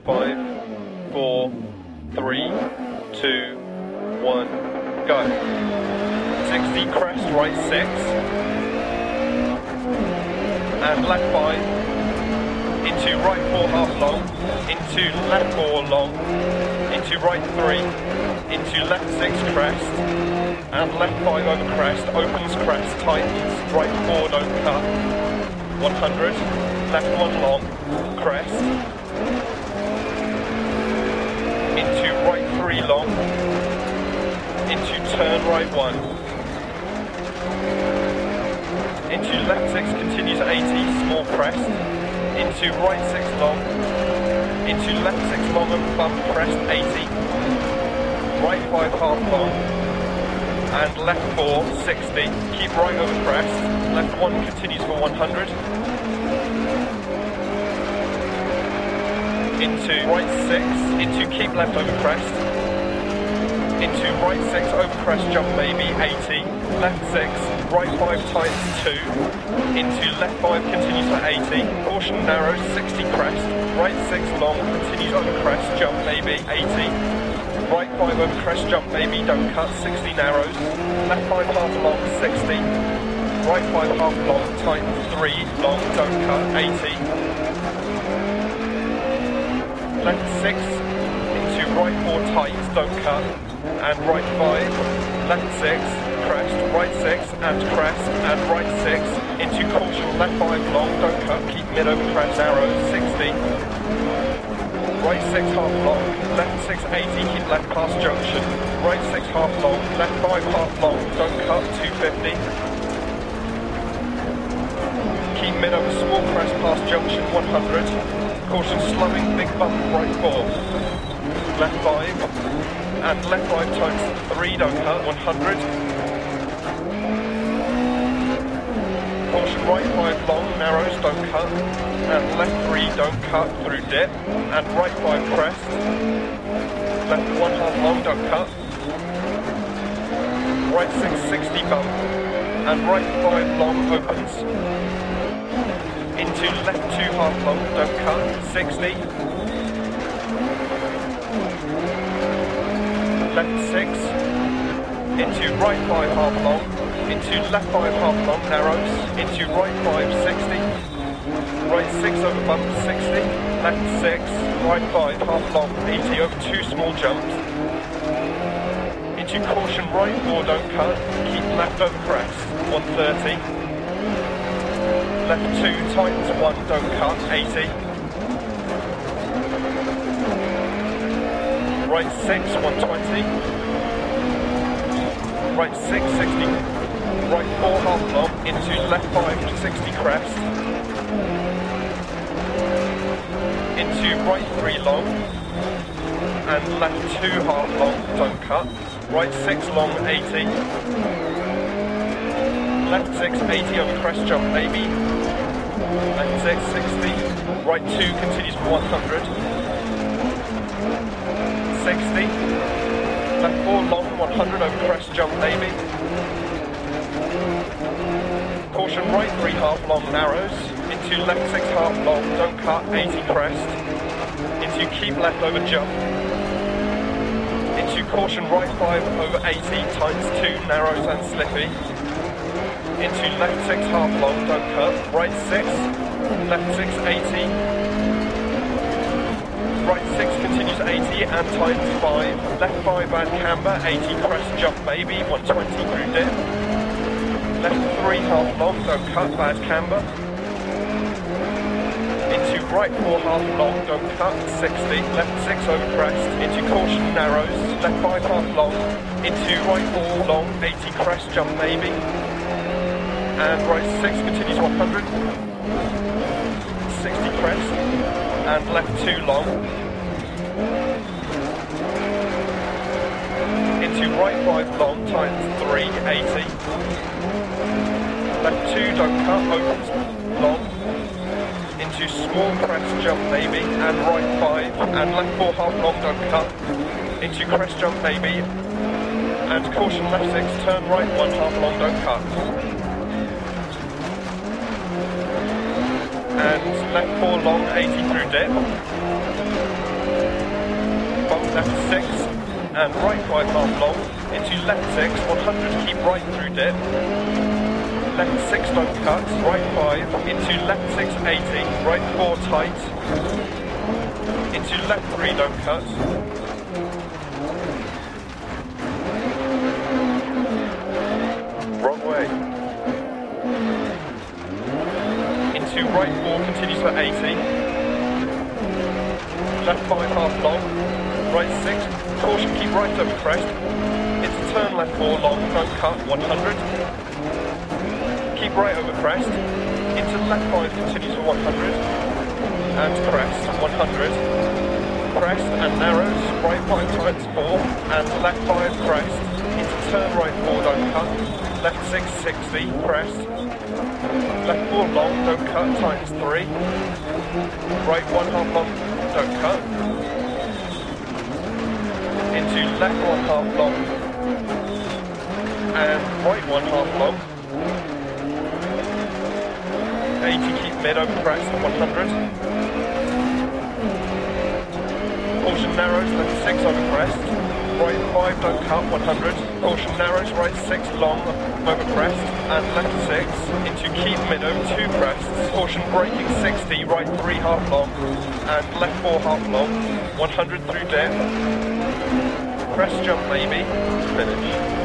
5, 4, 3, 2, 1, go. 60 crest, right 6, and left 5, into right 4 half long, into left 4 long, into right 3, into left 6 crest, and left 5 over crest, opens crest, tightens, right 4 don't cut, 100, left 1 long, crest, into right 3 long, into turn right 1, into left 6 continues 80, small crest, into right 6 long, into left 6 long over bump, crest 80, right 5 half long, and left 4 60, keep right over crest, left 1 continues for 100, into right 6, into keep left over crest, into right 6 over crest jump maybe 80, left 6, right 5 tightens 2, into left 5 continues for 80, caution narrows 60 crest, right 6 long continues over crest jump maybe 80, right 5 over crest jump maybe don't cut 60 narrows, left 5 half long 60, right 5 half long tightens 3 long don't cut 80, left 6 into right 4 tights don't cut, and right 5, left 6, crest, right 6, and crest, and right 6, into caution, left 5 long, don't cut, keep mid over crest, arrows, 60, right 6 half long, left 6 80, keep left past junction, right 6 half long, left 5 half long, don't cut, 250, keep mid over small crest past junction, 100, caution slowing, big bump, right 4, left 5, and left 5 times 3, don't cut, 100. Caution right 5 long, narrows, don't cut, and left 3 don't cut through dip, and right 5 crest, left 1 half long, don't cut, right 6 60 bump, and right 5 long opens, into left 2 half long, don't cut, 60, left 6, into right 5 half long, into left 5 half long, narrows, into right 5 60, right 6 over bump 60, left 6, right 5 half long, 80 over 2 small jumps, into caution right 4 don't cut, keep left over crest, 130, left 2 tightens 1 don't cut, 80, right 6, 120, right 6, 60, right 4 half long, into left 5, 60 crest, into right 3 long, and left 2 half long, don't cut, right 6 long, 80, left 6, 80 over crest jump maybe, left 6, 60, right 2 continues for 100, 60, left 4 long, 100 over crest jump maybe, caution right 3 half long narrows, into left 6 half long, don't cut, 80 crest, into keep left over jump, into caution right 5 over 80, times 2 narrows and slippy, into left 6 half long, don't cut, right 6, left 6 80, right 6 continues 80 and tightens 5, left 5 and camber, 80 crest jump maybe, 120 through dip, left 3 half long, don't cut, bad camber, into right 4 half long, don't cut, 60, left 6 over crest, into caution narrows, left 5 half long, into right 4 long, 80 crest jump maybe, and right 6 continues 100, 60 crest, and left 2 long, into right 5 long, tightens 3, 80, left 2 don't cut, opens long, into small crest jump maybe, and right 5, and left 4 half long, don't cut, into crest jump maybe, and caution left 6, turn right 1 half long, don't cut, and left 4 long, 80 through dip, bump, left 6, and right 5 half long, into left 6, 100, keep right through dip, left 6 don't cut, right 5, into left 6, 80, right 4 tight, into left 3 don't cut, wrong way, into right 4 continues for 80, left 5 half long, right 6, caution keep right over crest, into turn left 4 long, don't cut, 100, keep right over crest, into left 5 continues for 100, and crest, 100, crest and narrows, right 5 tights 4, and left 5 crest, into turn right 4 don't cut, left 6 60, crest, left 4 long, don't cut, tightens 3, right 1 half long, don't cut, into left 1 half long, and right 1 half long, 80 keep mid over crest, 100, caution narrows, left 6 over crest, right 5 don't cut, 100, caution narrows, right 6 long over crest, and left 6 into keep mid over 2 crests, caution braking 60, right 3 half long, and left 4 half long, 100 through dip, crest jump maybe, finish.